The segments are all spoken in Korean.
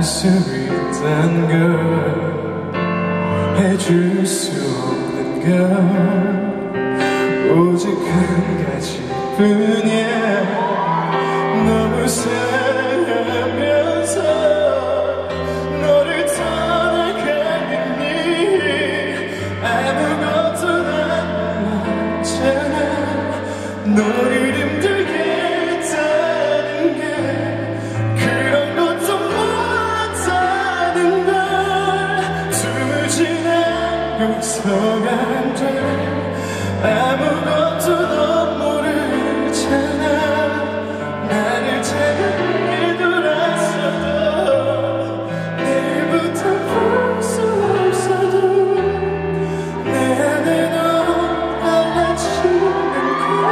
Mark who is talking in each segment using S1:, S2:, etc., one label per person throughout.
S1: 수 있단 걸 해줄 수 없는 걸 오직 한 가지뿐이야 너무 사랑하면서 너를 떠나가겠니 아무것도 남았잖아 너를 힘들게 했다는 게 그런 것도 못하는 걸 숨을 지나 용서가 안 돼 아무것도 너 모르잖아 나를 찾아내 돌아서도 내일부터 볼 수 없어도 내 안에 너 알아주는 거야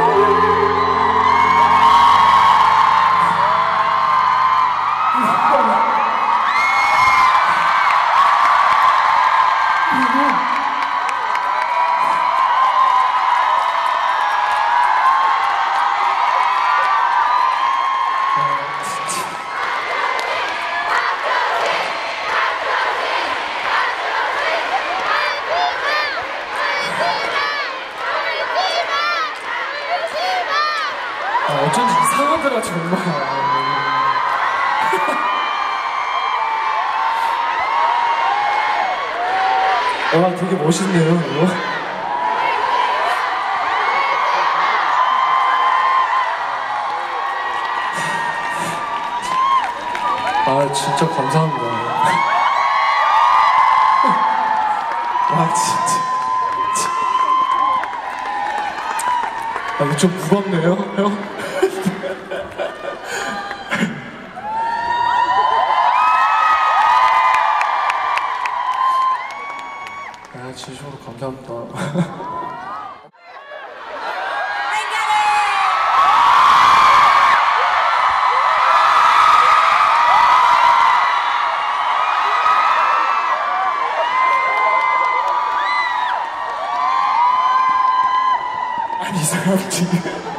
S1: 어쩐지 이상하더라 정말. 와 되게 멋있네요 이거. 아 진짜 감사합니다. 아 진짜. 아 이거 좀 무겁네요 형. 진심으로 감사합니다. 아니 이 사람 지금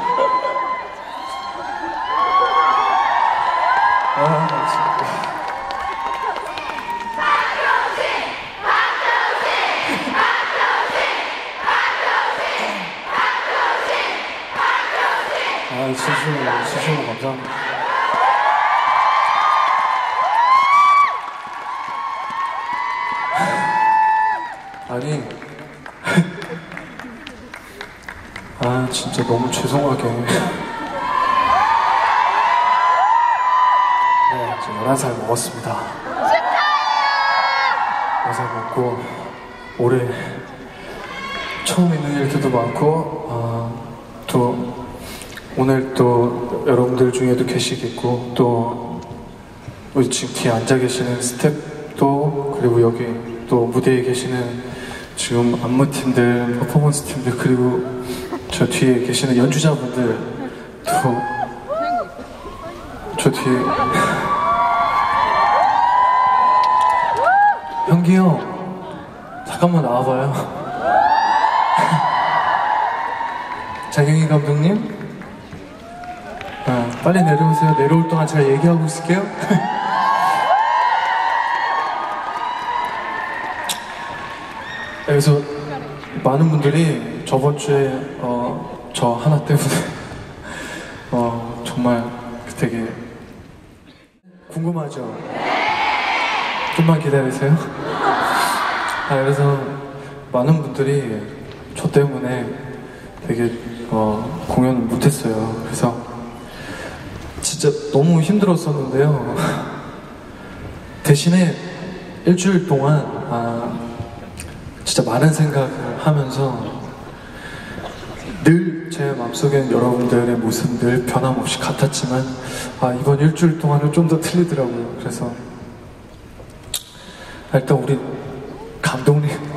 S1: 아 진짜 진심으로 감사합니다. 아니 아 진짜 너무 죄송하게 네, 저 11살 먹었습니다. 11살 먹고 올해 처음 있는 일들도 많고 또 오늘 또 여러분들 중에도 계시겠고 또 우리 지금 뒤에 앉아 계시는 스태프도 그리고 여기 또 무대에 계시는 지금 안무팀들, 퍼포먼스 팀들 그리고 저 뒤에 계시는 연주자분들 또 저 뒤에 형기 형 잠깐만 나와봐요. 장영희 감독님 빨리 내려오세요. 내려올 동안 제가 얘기하고 있을게요. 그래서 많은 분들이 저번 주에 저 하나 때문에 정말 되게 궁금하죠? 좀만 기다리세요. 그래서 많은 분들이 저 때문에 되게 공연을 못했어요. 그래서 진짜 너무 힘들었었는데요. 대신에 일주일 동안 진짜 많은 생각을 하면서 늘 제 마음속에는 여러분들의 모습 늘 변함없이 같았지만 이번 일주일 동안은 좀 더 틀리더라고요. 그래서 일단 우리 감독님